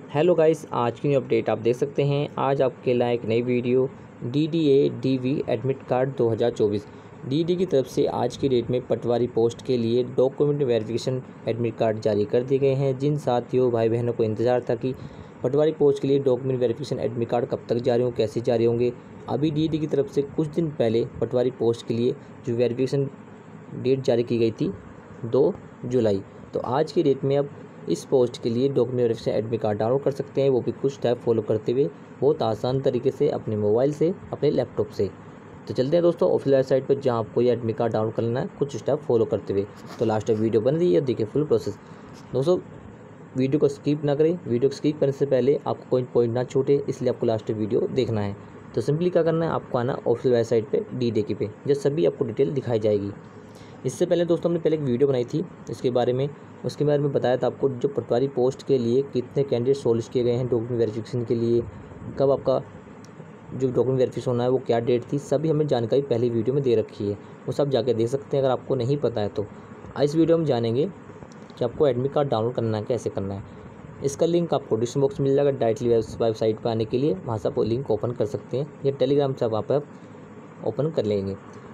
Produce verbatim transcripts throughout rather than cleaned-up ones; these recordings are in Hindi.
हेलो गाइस, आज की न्यू अपडेट आप देख सकते हैं। आज आपके लिए एक नई video D D A D V admit card दो हज़ार चौबीस डी डी की तरफ से आज की डेट में पटवारी पोस्ट के लिए डॉक्यूमेंट वेरिफिकेशन एडमिट कार्ड जारी कर दिए गए हैं। जिन साथियों भाई बहनों को इंतजार था कि पटवारी पोस्ट के लिए डॉक्यूमेंट वेरिफिकेशन एडमिट कार्ड कब तक जारी होंगे, कैसे जारी होंगे, अभी डी डी की तरफ से कुछ दिन पहले पटवारी पोस्ट के लिए जो वेरिफिकेशन डेट जारी की गई थी दो जुलाई, तो आज की डेट में अब इस पोस्ट के लिए document verification admit card download कर सकते हैं, वो भी कुछ स्टेप फॉलो करते हुए बहुत आसान तरीके से अपने मोबाइल से, अपने लैपटॉप से। तो चलते हैं दोस्तों ऑफिशियल वेबसाइट पर जहां आपको ये एडमिट कार्ड डाउनलोड करना है कुछ स्टेप फॉलो करते हुए। तो लास्ट तक वीडियो बन रही है, देखिए फुल प्रोसेस। दोस्तों वीडियो को स्किप ना करें, वीडियो को स्किप करने से पहले आपको कोई पॉइंट ना छूटे, इसलिए आपको लास्ट वीडियो देखना है। तो सिंपली क्या करना है, आपको आना ऑफिशियल वेबसाइट पर डी डी की पे, जो सभी आपको डिटेल दिखाई जाएगी। इससे पहले दोस्तों हमने पहले एक वीडियो बनाई थी इसके बारे में, उसके बारे में बताया था आपको जो पटवारी पोस्ट के लिए कितने कैंडिडेट शॉर्टलिस्ट किए गए हैं डॉक्यूमेंट वेरिफिकेशन के लिए, कब आपका जो डॉक्यूमेंट वेरिफिकेशन होना है वो क्या डेट थी, सभी हमें जानकारी पहली वीडियो में दे रखी है, वो सब जाके देख सकते हैं अगर आपको नहीं पता है तो। इस वीडियो में जानेंगे कि आपको एडमिट कार्ड डाउनलोड करना है, कैसे करना है। इसका लिंक आपको डिस्क्रिप्शन बॉक्स में मिल जाएगा। डायरेक्टली वेबसाइट पर आने के लिए वहाँ से आप लिंक ओपन कर सकते हैं, या टेलीग्राम से आप वहाँ पर ओपन कर लेंगे।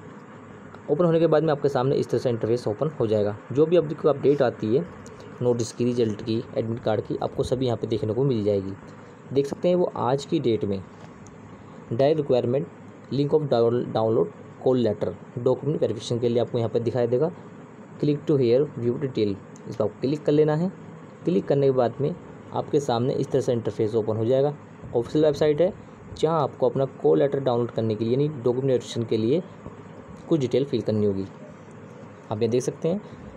ओपन होने के बाद में आपके सामने इस तरह से इंटरफेस ओपन हो जाएगा। जो भी आपको अपडेट आती है नोटिस की, रिजल्ट की, एडमिट कार्ड की, आपको सभी यहाँ पे देखने को मिल जाएगी। देख सकते हैं वो आज की डेट में direct requirement link of download call letter document verification के लिए आपको यहाँ पर दिखाई देगा। Click to here view detail, इस पर आपको क्लिक कर लेना है। क्लिक करने के बाद में आपके सामने इस तरह से इंटरफेस ओपन हो जाएगा। ऑफिशियल वेबसाइट है जहाँ आपको अपना कॉल लेटर डाउनलोड करने के लिए, यानी डॉक्यूमेंट वेरिफिकेशन के लिए कुछ डिटेल फिल करनी होगी। आप ये देख सकते हैं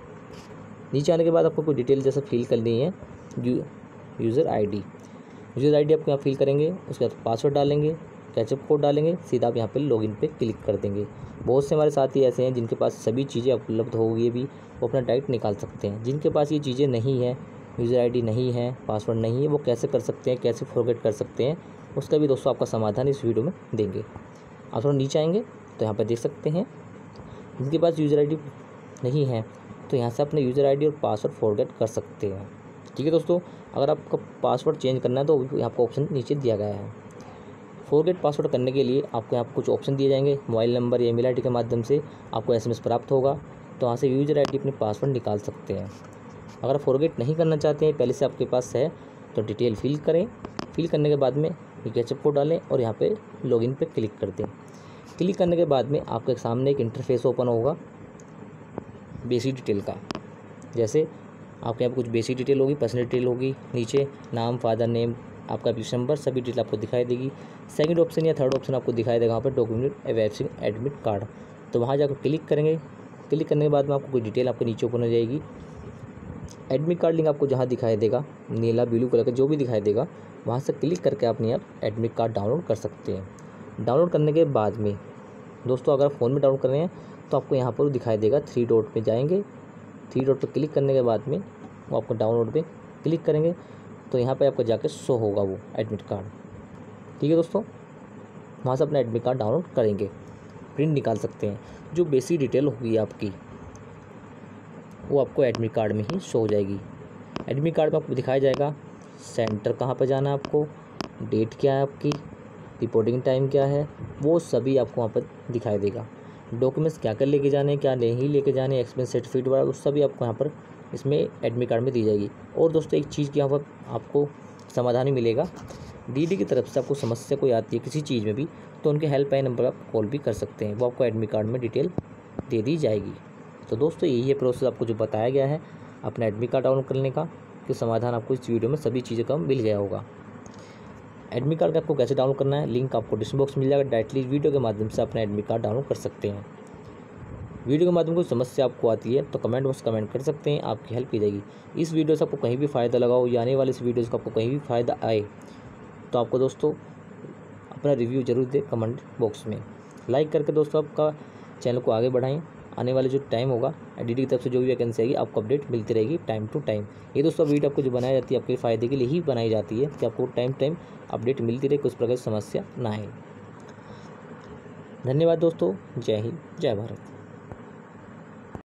नीचे आने के बाद आपको कुछ डिटेल जैसे फिल करनी है। You, user ID user ID आपको यहाँ फिल करेंगे, उसके बाद पासवर्ड डालेंगे, कैचअप कोड डालेंगे, सीधा आप यहाँ पे लॉगिन पे क्लिक कर देंगे। बहुत से हमारे साथी ऐसे हैं जिनके पास सभी चीज़ें उपलब्ध होगी भी, वो अपना डायरेक्ट निकाल सकते हैं। जिनके पास ये चीज़ें नहीं है, यूज़र आईडी नहीं है, पासवर्ड नहीं है, वो कैसे कर सकते हैं, कैसे फॉरगेट कर सकते हैं, उसका भी दोस्तों आपका समाधान इस वीडियो में देंगे। आप थोड़ा नीचे आएंगे तो यहाँ पर देख सकते हैं जिनके पास यूज़र आईडी नहीं है तो यहाँ से अपने यूज़र आईडी और पासवर्ड फॉरगेट कर सकते हैं। ठीक है दोस्तों, अगर आपका पासवर्ड चेंज करना है तो आपको ऑप्शन नीचे दिया गया है। फॉरगेट पासवर्ड करने के लिए आपको यहाँ कुछ ऑप्शन दिए जाएंगे। मोबाइल नंबर या ईमेल आईडी के माध्यम से आपको एसएमएस प्राप्त होगा, तो वहाँ से यूज़र आईडी अपने पासवर्ड निकाल सकते हैं। अगर फॉरगेट नहीं करना चाहते हैं, पहले से आपके पास है, तो डिटेल फिल करें। फिल करने के बाद में कैचअप कोड डालें और यहाँ पर लॉगिन पर क्लिक कर दें। क्लिक करने के बाद में आपके सामने एक इंटरफेस ओपन होगा बेसिक डिटेल का। जैसे आपके यहाँ पर कुछ बेसिक डिटेल होगी, पर्सनल डिटेल होगी, नीचे नाम, फादर नेम, आपका एप्लीकेशन नंबर, सभी डिटेल आपको दिखाई देगी। सेकंड ऑप्शन या थर्ड ऑप्शन आपको दिखाई देगा वहाँ पर डॉक्यूमेंट वेरिफिकेशन एडमिट कार्ड, तो वहाँ जाकर क्लिक करेंगे। क्लिक करने के बाद में आपको कोई डिटेल आपको नीचे ओपन हो जाएगी। एडमिट कार्ड लिंक आपको जहाँ दिखाई देगा, नीला ब्लू कलर का जो भी दिखाई देगा, वहाँ से क्लिक करके अपने आप एडमिट कार्ड डाउनलोड कर सकते हैं। डाउनलोड करने के बाद में दोस्तों अगर फ़ोन में डाउनलोड कर रहे हैं तो आपको यहाँ पर दिखाई देगा थ्री डॉट पे जाएंगे। थ्री डॉट पे क्लिक करने के बाद में वो आपको डाउनलोड पे क्लिक करेंगे तो यहाँ पे आपको जाके शो होगा वो एडमिट कार्ड। ठीक है दोस्तों, वहाँ से अपना एडमिट कार्ड डाउनलोड करेंगे, प्रिंट निकाल सकते हैं। जो बेसिक डिटेल होगी आपकी वो आपको एडमिट कार्ड में ही शो हो जाएगी। एडमिट कार्ड में आपको दिखाया जाएगा सेंटर कहाँ पर जाना है, आपको डेट क्या है, आपकी रिपोर्टिंग टाइम क्या है, वो सभी आपको वहाँ पर दिखाई देगा। डॉक्यूमेंट्स क्या क्या लेके जाने, क्या नहीं लेके जाने, एक्सपेंस सर्टिफिकेट वगैरह, उस सभी आपको यहाँ पर इसमें एडमिट कार्ड में दी जाएगी। और दोस्तों एक चीज़ की यहाँ पर आपको समाधान ही मिलेगा, डीडी की तरफ से आपको समस्या कोई आती है किसी चीज़ में भी तो उनके हेल्पलाइन नंबर पर आप कॉल भी कर सकते हैं, वो आपको एडमिट कार्ड में डिटेल दे दी जाएगी। तो दोस्तों यही है प्रोसेस आपको जो बताया गया है अपना एडमिट कार्ड डाउनलोड करने का, कि समाधान आपको इस वीडियो में सभी चीज़ों का मिल गया होगा। एडमिट कार्ड आपको कैसे डाउनलोड करना है, लिंक आपको डिस्क्रिप्शन बॉक्स में मिल जाएगा। डायरेक्टली वीडियो के माध्यम से अपना एडमिट कार्ड डाउनलोड कर सकते हैं। वीडियो के माध्यम से कोई समस्या आपको आती है तो कमेंट बॉक्स कमेंट कर सकते हैं, आपकी हेल्प की जाएगी। इस वीडियो से आपको कहीं भी फ़ायदा लगा हो या आने वाले इस वीडियो से आपको कहीं भी फ़ायदा आए तो आपको दोस्तों अपना रिव्यू जरूर दें कमेंट बॉक्स में। लाइक करके दोस्तों आपका चैनल को आगे बढ़ाएँ। आने वाले जो टाइम होगा एडिट की तरफ से जो भी वैकेंसी आएगी आपको अपडेट मिलती रहेगी टाइम टू टाइम। ये दोस्तों वीडियो आपको जो बनाई जाती है आपके फ़ायदे के लिए ही बनाई जाती है कि आपको टाइम टाइम अपडेट मिलती रहे, कुछ प्रकार की समस्या ना आए। धन्यवाद दोस्तों, जय हिंद, जय भारत।